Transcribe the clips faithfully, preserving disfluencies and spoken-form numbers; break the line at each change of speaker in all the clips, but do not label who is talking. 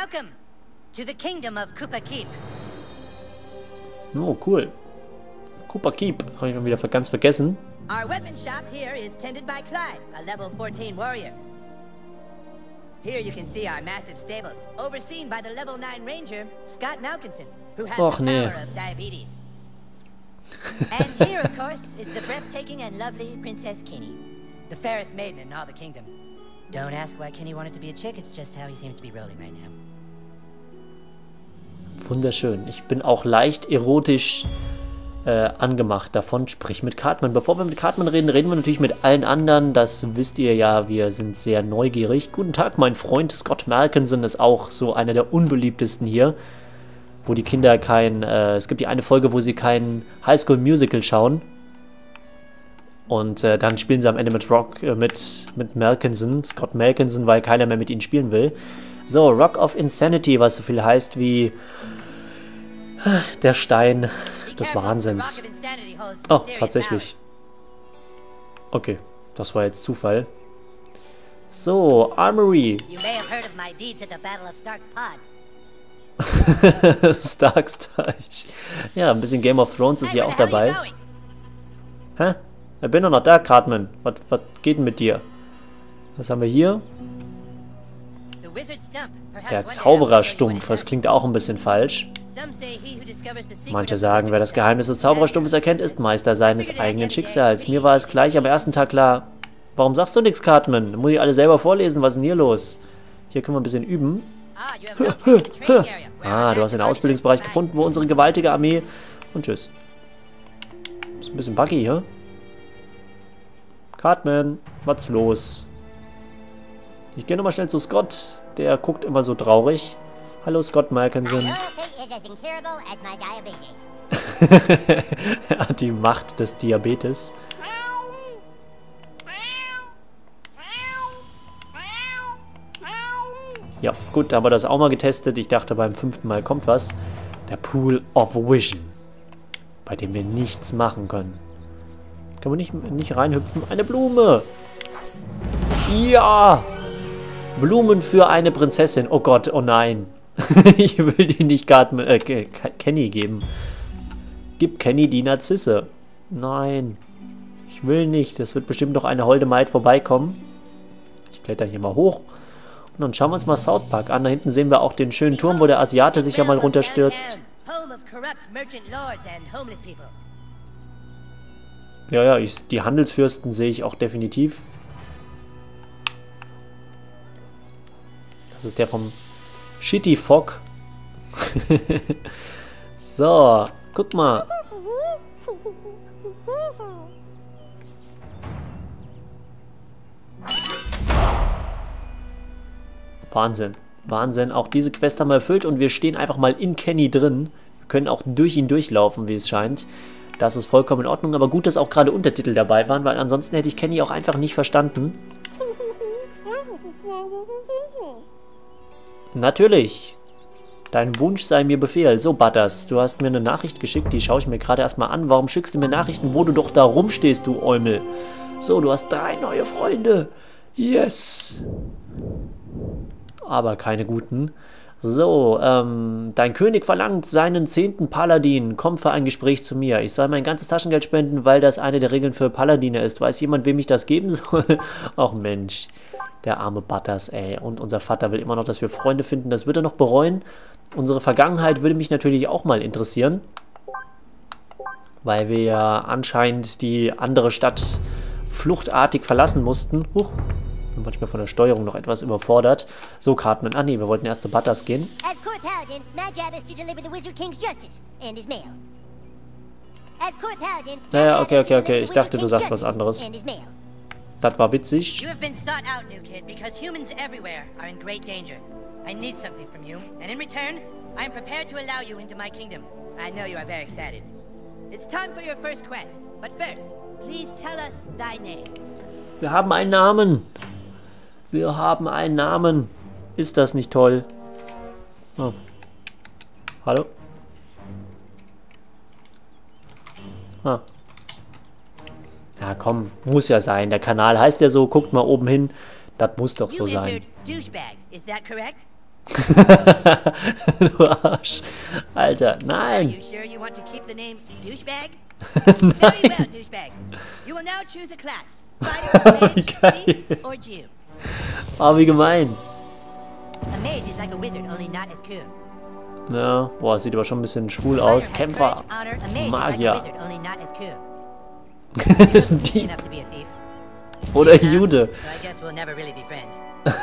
Welcome to the kingdom of Kupa Keep.
Oh, cool. Kupa Keep. Habe ich schon wieder ganz vergessen.
Our weapon shop here is tended by Clyde, a level fourteen warrior. Here you can see our massive stables, overseen by the level nine ranger, Scott Malkinson, who has
Och,
the
nee.
power of diabetes. And here, of course, is the breathtaking and lovely Princess Kenny, the fairest maiden in all the kingdom. Don't ask why Kenny wanted to be a chick, it's just how he seems to be rolling right now.
Wunderschön. Ich bin auch leicht erotisch äh, angemacht davon. Sprich mit Cartman. Bevor wir mit Cartman reden, reden wir natürlich mit allen anderen. Das wisst ihr ja, wir sind sehr neugierig. Guten Tag, mein Freund Scott Malkinson ist auch so einer der unbeliebtesten hier. Wo die Kinder kein... Äh, es gibt die eine Folge, wo sie kein High School Musical schauen. Und äh, dann spielen sie am Ende mit Rock, äh, mit, mit Malkinson, Scott Malkinson, weil keiner mehr mit ihnen spielen will. So, Rock of Insanity, was so viel heißt wie der Stein des Wahnsinns. Oh, tatsächlich. Okay, das war jetzt Zufall. So, Armory. Starks Teich. Ja, ein bisschen Game of Thrones ist hier auch dabei. Hä? Ich bin doch noch da, Cartman. Was, was geht denn mit dir? Was haben wir hier? Der Zaubererstumpf. Das klingt auch ein bisschen falsch. Manche sagen, wer das Geheimnis des Zaubererstumpfes erkennt, ist Meister seines eigenen Schicksals. Mir war es gleich am ersten Tag klar. Warum sagst du nichts, Cartman? Dann muss ich alle selber vorlesen. Was ist denn hier los? Hier können wir ein bisschen üben. Ah, du hast den Ausbildungsbereich gefunden, wo unsere gewaltige Armee... Und tschüss. Ist ein bisschen buggy, hier. Cartman, was los? Ich gehe nochmal schnell zu Scott. Der guckt immer so traurig. Hallo, Scott Malkinson. Er hat die Macht des Diabetes. Ja, gut, da haben wir das auch mal getestet. Ich dachte, beim fünften Mal kommt was. Der Pool of Vision. Bei dem wir nichts machen können. Können wir nicht, nicht reinhüpfen? Eine Blume! Ja! Blumen für eine Prinzessin. Oh Gott, oh nein. Ich will die nicht Cartman, äh, Kenny geben. Gib Kenny die Narzisse. Nein. Ich will nicht. Das wird bestimmt noch eine holde Maid vorbeikommen. Ich kletter hier mal hoch. Und dann schauen wir uns mal South Park an. Da hinten sehen wir auch den schönen Turm, wo der Asiate sich ja mal runterstürzt. Ja, ja, ich, die Handelsfürsten sehe ich auch definitiv. Das ist der vom Shitty Fog. So, guck mal. Wahnsinn. Wahnsinn. Auch diese Quest haben wir erfüllt und wir stehen einfach mal in Kenny drin. Wir können auch durch ihn durchlaufen, wie es scheint. Das ist vollkommen in Ordnung, aber gut, dass auch gerade Untertitel dabei waren, weil ansonsten hätte ich Kenny auch einfach nicht verstanden. Natürlich. Dein Wunsch sei mir Befehl. So, Butters, du hast mir eine Nachricht geschickt, die schaue ich mir gerade erstmal an. Warum schickst du mir Nachrichten, wo du doch da rumstehst, du Eumel? So, du hast drei neue Freunde. Yes. Aber keine guten. So, ähm, dein König verlangt seinen zehnten Paladin. Komm für ein Gespräch zu mir. Ich soll mein ganzes Taschengeld spenden, weil das eine der Regeln für Paladine ist. Weiß jemand, wem ich das geben soll? Ach Mensch, der arme Butters, ey. Und unser Vater will immer noch, dass wir Freunde finden. Das wird er noch bereuen. Unsere Vergangenheit würde mich natürlich auch mal interessieren. Weil wir ja anscheinend die andere Stadt fluchtartig verlassen mussten. Huch. Bin manchmal von der Steuerung noch etwas überfordert. So, Cartman. Ah, nee, wir wollten erst zu Butters gehen. Naja, okay, okay, okay. Ich dachte, du sagst was anderes. Das war witzig. I need something from you, and in return, I am prepared to allow you into my kingdom. I know you are very excited. It's time for your first quest, but first, please tell us thy name. Wir haben einen Namen. Wir haben einen Namen. Ist das nicht toll? Oh. Hallo? Ah. Ja, komm, muss ja sein. Der Kanal heißt ja so, guckt mal oben hin. Das muss doch so sein. Du Arsch. Alter,
Are
nein.
you sure you want to keep the name Douchebag? Very well, Douchebag. You will now choose a class. Fighter, mage, thief, or Jew.
Oh, wie gemein.
A mage is like a wizard, only not as cool.
Ja, boah, sieht aber schon ein bisschen schwul
Fighter
aus.
has
Kämpfer.
courage, honor. A mage
Magier.
is like a wizard, only not as cool.
Dieb
Enough to be a thief.
oder Jude.
So I guess we'll never really be friends.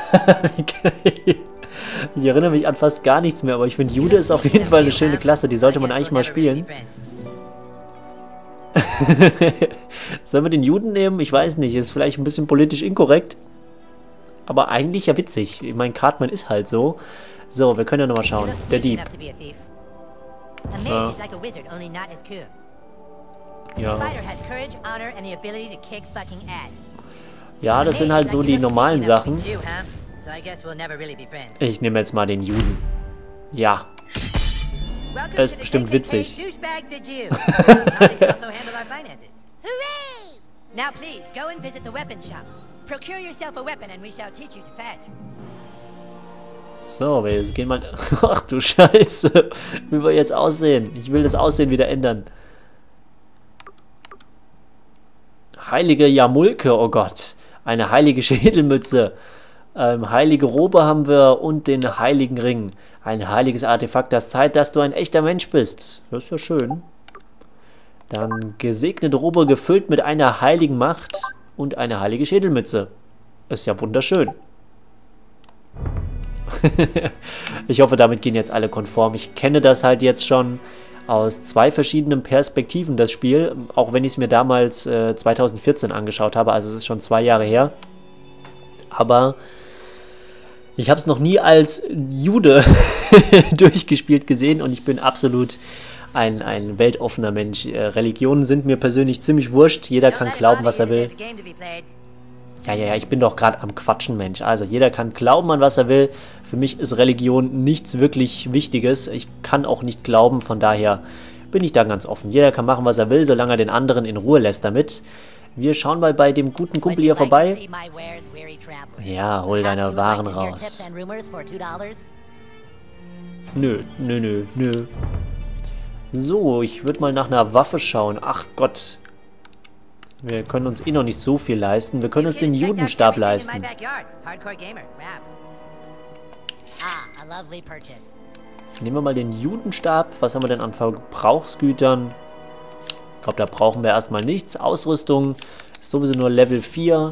Ich erinnere mich an fast gar nichts mehr, aber ich finde, Jude ist auf jeden Fall eine schöne Klasse. Die sollte man eigentlich mal spielen. Sollen wir den Juden nehmen? Ich weiß nicht. Ist vielleicht ein bisschen politisch inkorrekt. Aber eigentlich ja witzig. Ich meine, Cartman ist halt so. So, wir können ja nochmal schauen. Der Dieb. Ja. Ja. Ja, das sind halt so die normalen Sachen. Ich nehme jetzt mal den Juden. Ja. Er ist bestimmt witzig.
Now please, go and visit the weapon shop. Procure yourself a weapon and we shall teach you to fight.
So, wir gehen mal... Ach du Scheiße. Wie wir jetzt aussehen. Ich will das Aussehen wieder ändern. Heilige Jamulke, oh Gott. Eine heilige Schädelmütze. Ähm, heilige Robe haben wir und den heiligen Ring. Ein heiliges Artefakt, das zeigt, dass du ein echter Mensch bist. Das ist ja schön. Dann gesegnete Robe gefüllt mit einer heiligen Macht und eine heilige Schädelmütze. Ist ja wunderschön. Ich hoffe, damit gehen jetzt alle konform. Ich kenne das halt jetzt schon aus zwei verschiedenen Perspektiven, das Spiel. Auch wenn ich es mir damals äh, zweitausendvierzehn angeschaut habe. Also es ist schon zwei Jahre her. Aber ich habe es noch nie als Jude durchgespielt gesehen. Und ich bin absolut ein, ein weltoffener Mensch. Äh, Religionen sind mir persönlich ziemlich wurscht. Jeder kann glauben, was er will. Ja, ja, ja, ich bin doch gerade am Quatschen, Mensch. Also jeder kann glauben an was er will. Für mich ist Religion nichts wirklich Wichtiges. Ich kann auch nicht glauben, von daher bin ich da ganz offen. Jeder kann machen, was er will, solange er den anderen in Ruhe lässt damit. Wir schauen mal bei dem guten Kumpel hier vorbei. Ja, hol deine Waren raus. Nö, nö, nö, nö. So, ich würde mal nach einer Waffe schauen. Ach Gott. Wir können uns eh noch nicht so viel leisten. Wir können uns den Judenstab leisten. Nehmen wir mal den Judenstab. Was haben wir denn an Verbrauchsgütern? Ich glaube, da brauchen wir erstmal nichts. Ausrüstung ist sowieso nur Level vier.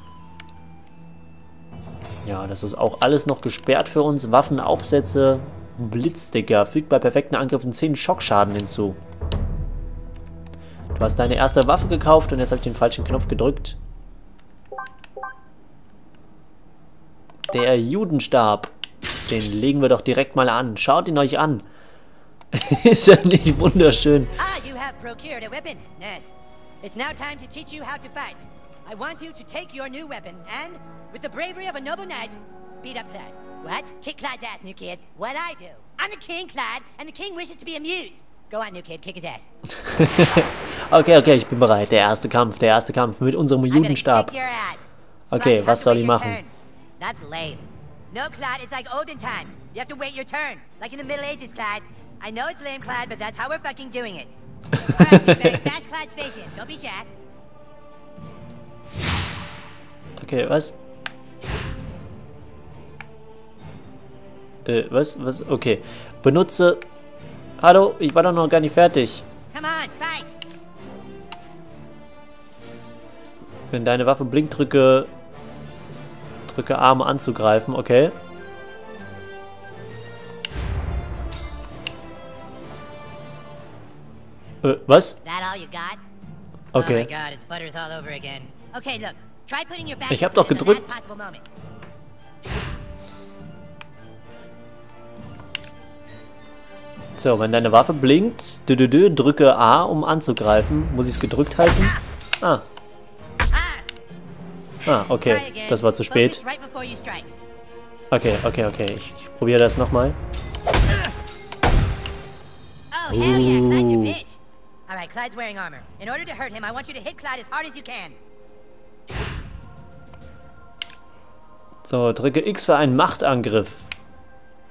Ja, das ist auch alles noch gesperrt für uns. Waffenaufsätze. Blitzsticker. Fügt bei perfekten Angriffen zehn Schockschaden hinzu. Du hast deine erste Waffe gekauft und jetzt habe ich den falschen Knopf gedrückt. Der Judenstab. Den legen wir doch direkt mal an. Schaut ihn euch an. Ist ja nicht wunderschön.
Ah, you have procured a weapon. Yes. It's now time to teach you how to fight. I want you to take your new weapon and, with the bravery of a noble knight, beat up Clyde. What? Kick Clyde's ass, new kid. What I do? I'm the king, Clyde, and the king wishes to be amused. Go on, new kid, kick his ass.
Okay, okay, ich bin bereit. Der erste Kampf, der erste Kampf mit unserem Judenstab. Okay, was soll ich machen?
That's lame. No, Clyde, it's like olden times. You have to wait your turn, like in the Middle Ages, Clyde. I know it's lame, Clyde, but that's how we're fucking doing it. Alright, douchebag, bash Clyde's face in. Don't be shy.
Okay, was? Äh, was? Was? Okay. Benutze... Hallo, ich war doch noch gar nicht fertig.
Come on, fight.
Wenn deine Waffe blinkt, drücke... Drücke A, um anzugreifen, okay. Äh, was? Okay. Ich hab doch gedrückt. So, wenn deine Waffe blinkt, dü -dü -dü, drücke A, um anzugreifen. Muss ich es gedrückt halten? Ah. Ah, okay. Das war zu spät. Okay, okay, okay. Ich probiere das nochmal.
Oh, hell yeah, Clyde's your bitch. Alright, Clyde's wearing armor. In order to hurt him, I want you to hit Clyde as hard as you can.
So, drücke X für einen Machtangriff.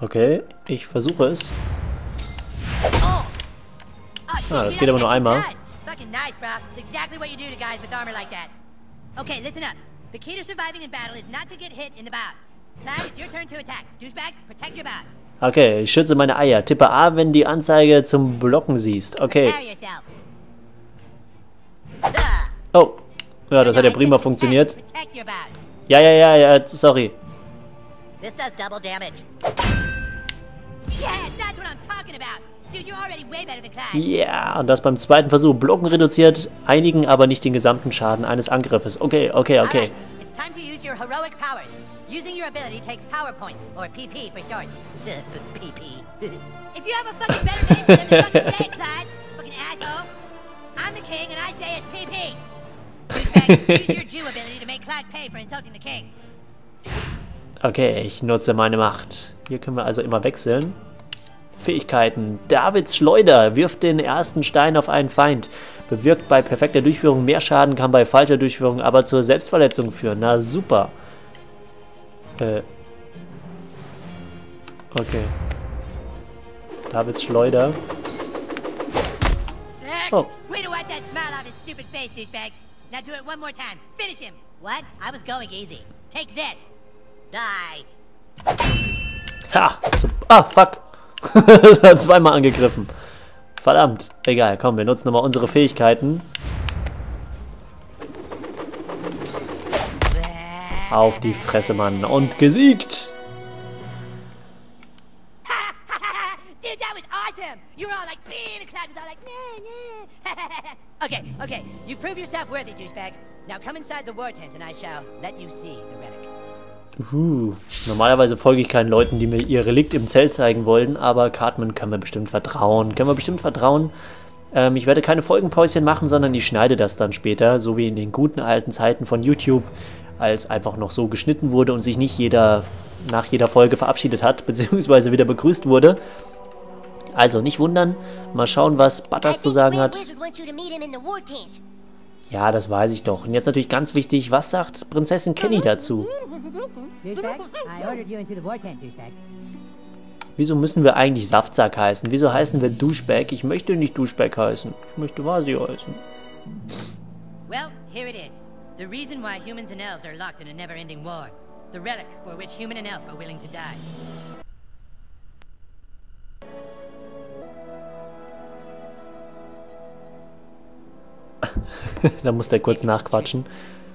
Okay, ich versuche es.
Oh. Oh,
Ah, das geht aber nur einmal.
Fucking nice, bro. It's exactly what you do to guys with armor like that. Okay, listen up. The key to surviving in battle is not to get hit in the bows. Clyde, it's your turn to attack. Douchebag, protect your bows.
Okay, ich schütze meine Eier. Tippe A, wenn die Anzeige zum Blocken siehst. Okay.
Prepare yourself. Ugh.
Oh. Ja, das hat ja prima funktioniert.
Protect your bows.
Ja, ja, ja, ja, sorry.
This does double damage. Yeah, that's what I'm talking about. Dude, you're already way better than Clyde.
Ja, und das beim zweiten Versuch. Blocken reduziert einigen, aber nicht den gesamten Schaden eines Angriffes. Okay, okay, okay.
Alright, it's time to use your heroic powers. Using your ability takes power points, or P P for short. P P. If you have a fucking better name, then the fucking say it, Clyde. Fucking asshole. I'm the king, and I say it's P P. Douchebag, use your Jew ability to make Clyde pay for insulting the king.
Okay, ich nutze meine Macht. Hier können wir also immer wechseln. Fähigkeiten. Davids Schleuder wirft den ersten Stein auf einen Feind. Bewirkt bei perfekter Durchführung mehr Schaden, kann bei falscher Durchführung aber zur Selbstverletzung führen. Na super. Äh. Okay. Davids Schleuder. Oh.
Way to wipe that smile off his stupid face, douchebag. Now do it one more time. Finish him. What? I was going easy. Take this. Die.
Ha! Ah, fuck! Das hat zweimal angegriffen. Verdammt. Egal, komm, wir nutzen nochmal unsere Fähigkeiten. Auf die Fresse, Mann. Und gesiegt!
Dude, that was awesome! You were all like, beam, and Clyde was all like, nah, nah. Okay, okay. You prove yourself worthy, douchebag. Now come inside the war tent and I shall let you see the relic.
Uh, normalerweise folge ich keinen Leuten, die mir ihr Relikt im Zelt zeigen wollen, aber Cartman können wir bestimmt vertrauen. Können wir bestimmt vertrauen. Ähm, ich werde keine Folgenpäuschen machen, sondern ich schneide das dann später, so wie in den guten alten Zeiten von YouTube, als einfach noch so geschnitten wurde und sich nicht jeder nach jeder Folge verabschiedet hat, beziehungsweise wieder begrüßt wurde. Also nicht wundern, mal schauen, was Butters zu sagen hat. Ja, das weiß ich doch. Und jetzt natürlich ganz wichtig, was sagt Prinzessin Kenny dazu? Wieso müssen wir eigentlich Saftsack heißen? Wieso heißen wir Douchebag? Ich möchte nicht Douchebag heißen. Ich möchte Vasi heißen.
Well, here it is. The reason why humans and elves are locked in a never-ending war. The relic for which human and elf are willing to die.
Da muss der kurz nachquatschen.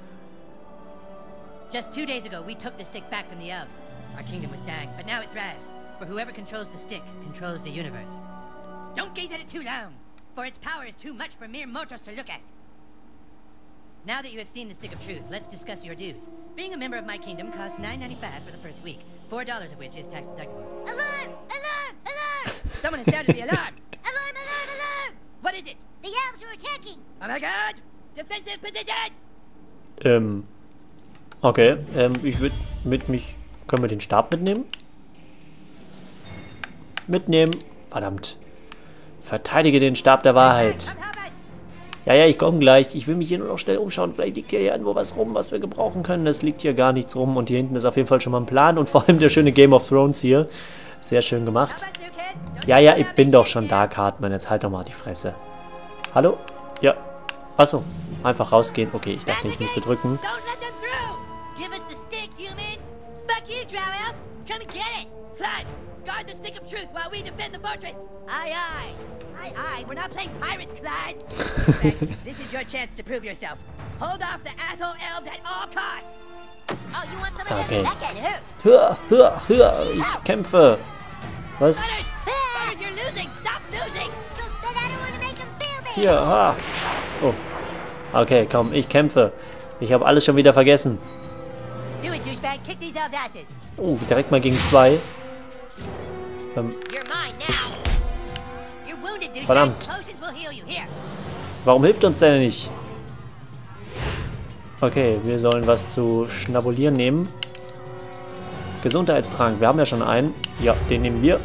Just two days ago, we took the stick back from the elves. Our kingdom was dying, but now it thrives. For whoever controls the stick controls the universe. Don't gaze at it too long, for its power is too much for mere mortals to look at. Now that you have seen the stick of truth, let's discuss your dues. Being a member of my kingdom costs nine ninety-five for the first week, four dollars of which is tax deductible. Alarm! Alarm! Alarm! Someone has sounded the alarm! Alarm! Alarm! Alarm! What is it? The elves are attacking! Oh my god! Defensive position!
Ähm, okay, ähm, ich würde mit mich... Können wir den Stab mitnehmen? Mitnehmen. Verdammt. Verteidige den Stab der Wahrheit. Ja, ja, ich komme gleich. Ich will mich hier nur noch schnell umschauen. Vielleicht liegt hier irgendwo was rum, was wir gebrauchen können. Es liegt hier gar nichts rum. Und hier hinten ist auf jeden Fall schon mal ein Plan. Und vor allem der schöne Game of Thrones hier. Sehr schön gemacht. Ja, ja, ich bin doch schon da, Cartman. Jetzt halt doch mal die Fresse. Hallo? Ja. Achso. Einfach rausgehen. Okay, ich dachte, ich müsste drücken. Guard the stick of truth while we defend the fortress. Aye, aye. Aye, aye. We're not playing pirates, Clyde. This is your chance to prove yourself. Hold off the asshole elves at all costs. Oh, you want some of okay.
that? That can hurt.
Hör, hör, hör. Ich kämpfe. Was?
Butters, Butters, you're losing. Stop losing. But I don't want to make him feel bad.
Hier, ha. Oh. Okay, komm, ich kämpfe. Ich habe alles schon wieder vergessen.
Do it, douchebag. Kick these elves' asses.
Oh, direkt mal gegen zwei. Ähm, verdammt. Warum hilft uns der nicht? Okay, wir sollen was zu schnabulieren nehmen. Gesundheitstrank. Wir haben ja schon einen. Ja, den nehmen wir.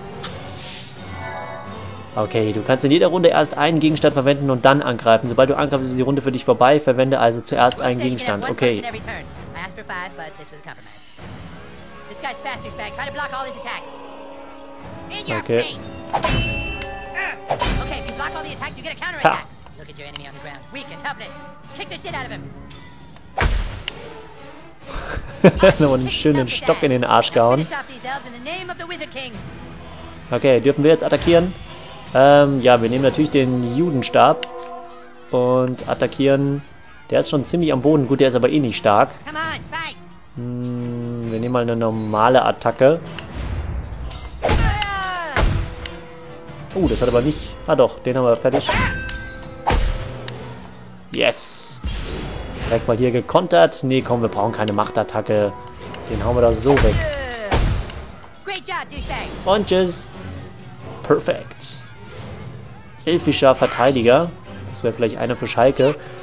Okay, du kannst in jeder Runde erst einen Gegenstand verwenden und dann angreifen. Sobald du angreifst, ist die Runde für dich vorbei. Verwende also zuerst einen Gegenstand. Okay.
This guy's fast, douchebag. Try to block all his attacks. In your
Okay.
face. Uh, okay, if you block all the attacks, you get a counterattack. Look at your enemy on the ground, weak and helpless. Kick the shit out of him.
Nochmal einen schönen Stock in den Arsch gehauen.
Finish off these elves in the name of the Wizard King.
Okay, dürfen wir jetzt attackieren? Ähm, ja, wir nehmen natürlich den Judenstab und attackieren. Der ist schon ziemlich am Boden. Gut, der ist aber eh nicht stark.
Come on, fight.
Hm, wir nehmen mal eine normale Attacke. Oh, das hat aber nicht... Ah doch, den haben wir fertig. Yes. Direkt mal hier gekontert. Nee, komm, wir brauchen keine Machtattacke. Den hauen wir da so weg.
Great job, douchebag.
Und tschüss. Perfekt. Elfischer Verteidiger. Das wäre vielleicht einer für Schalke.